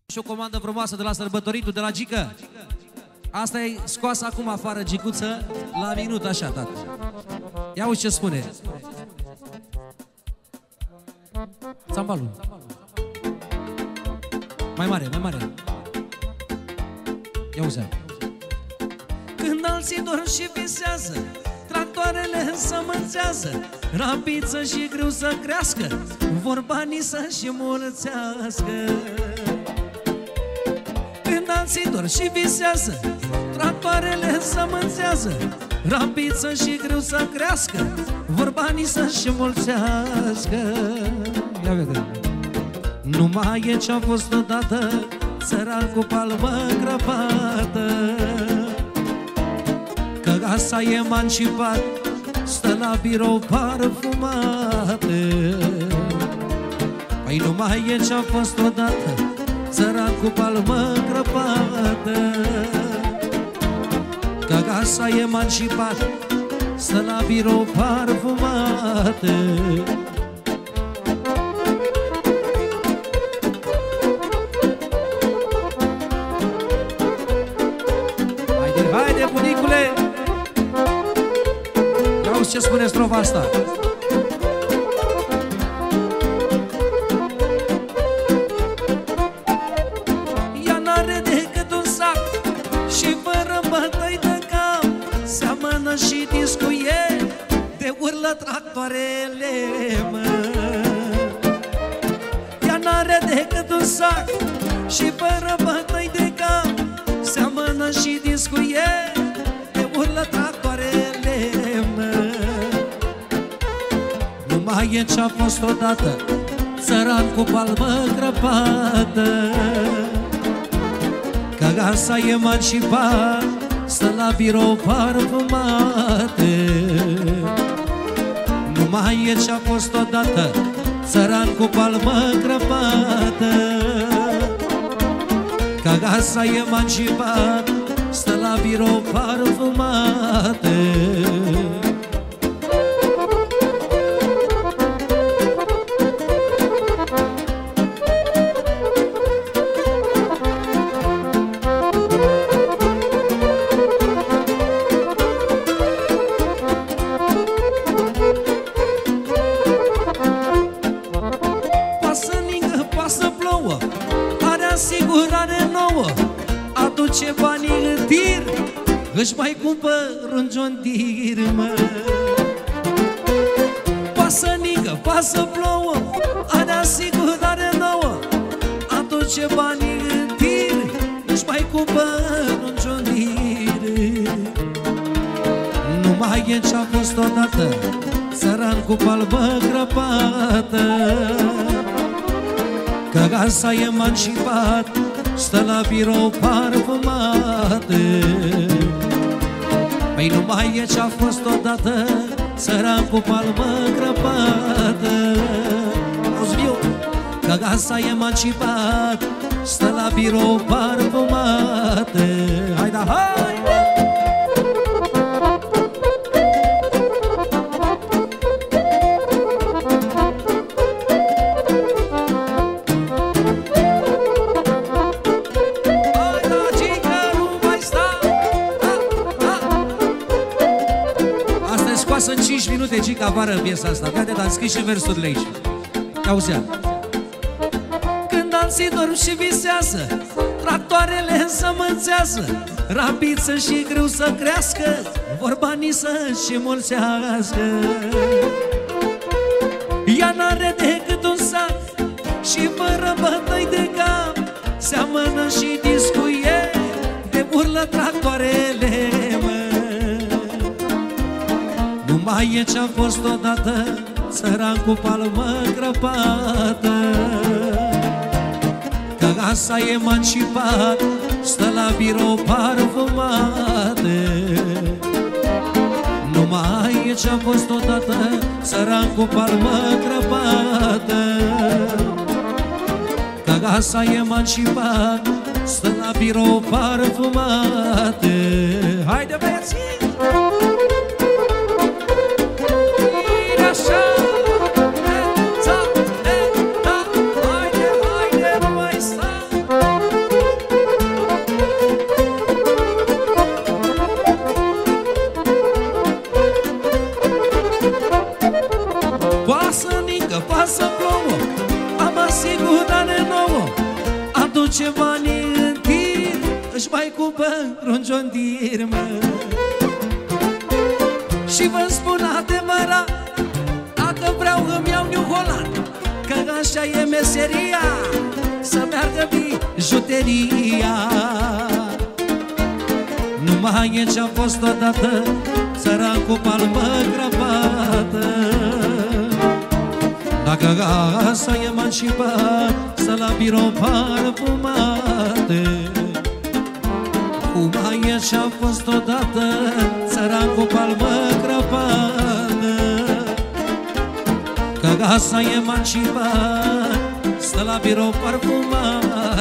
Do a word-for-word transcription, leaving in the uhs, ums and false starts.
Și o comandă frumoasă de la sărbătoritul de la Gică. Asta e scoasă acum afară, Gicuță, la minut, așa, tată. Ia uite ce spune. Țambalul. Mai mare, mai mare. Ia uite. Când alții dorm și visează, tractoarele sămânțează, rapiță și greu să crească, vor banii să-și mulțească. Când alții dorm și visează, tractoarele sămânțează, rapiță și greu să crească, vor banii să-și mulțească. Ia vedem. Nu mai e ce-a fost odată, țăran cu palmă crăpată, că casa e emancipat, stă la birou parfumate. Păi nu mai e ce-a fost odată, țăran cu palmă crăpată, că casa e emancipat, stă la birou parfumate. Haide, haide, bunicule! Ia uzi ce spune strofa asta. Ea n-are decât un sac și fără bătăi de cap, seamănă și discuie, de urlă tractoarele, mă. Ea n-are decât un sac și fără bătăi de cap, seamănă și discuie, de urlă tractoarele, mă. Nu mai e ce-a fost odată, țăran cu palmă crăpată, că casa e emancipat, stă la birou parfumate. Nu mai e ce-a fost odată, țăran cu palmă crăpată, că casa e emancipat, stă la birou parfumate. Asigurare nouă, aduce banii în tir, își mai cumpăr un John Deere, mă. Pasă ningă, pasă plouă, are asigurare nouă, aduce banii în tir, își mai cumpăr un John Deere. Nu mai e ce-a fost odată, țăran cu palmă crăpată, că casa e emancipat, stă la birou parfumate. Păi nu mai e ce-a fost odată, țăran cu palmă crăpată. Auzi, viu, că casa e emancipat, stă la birou parfumate. Hai da, hai! În cinci minute, Gica, afară în piesa asta. Gata, am scris și versurile aici. Auzea. Când alții dorm și visează, tractoarele însămânțează, rapiță și greu să crească, vor banii să-și mulțească. Ea n-are decât un sac și fără bătăi de cap, seamănă și discuie, de urlă tractoarele, mă. Nu mai e ce-a fost odată, țăran cu palmă crăpată, că casa e emancipat, stă la birou parfumate. Nu mai e ce-a fost odată, țăran cu palmă crăpată, că casa e emancipat, stă la birou parfumate. Haide, băieții! Haide, haide, nu mai sta. aduce banii în tir, își mai cumpăr un John Deere, mă. Și vă spun adevărat, dacă vreau îmi iau New Holland, că așa e meseria, să meargă bijuteria. Numai e ce-a fost odată, țăran cu palmă crăpată. Dacă casa e emancipat, să la birou parfumate. Numai e ce-a fost odată, țăran cu palmă crăpată. Că casa e emancipat, stă la birou parfumat.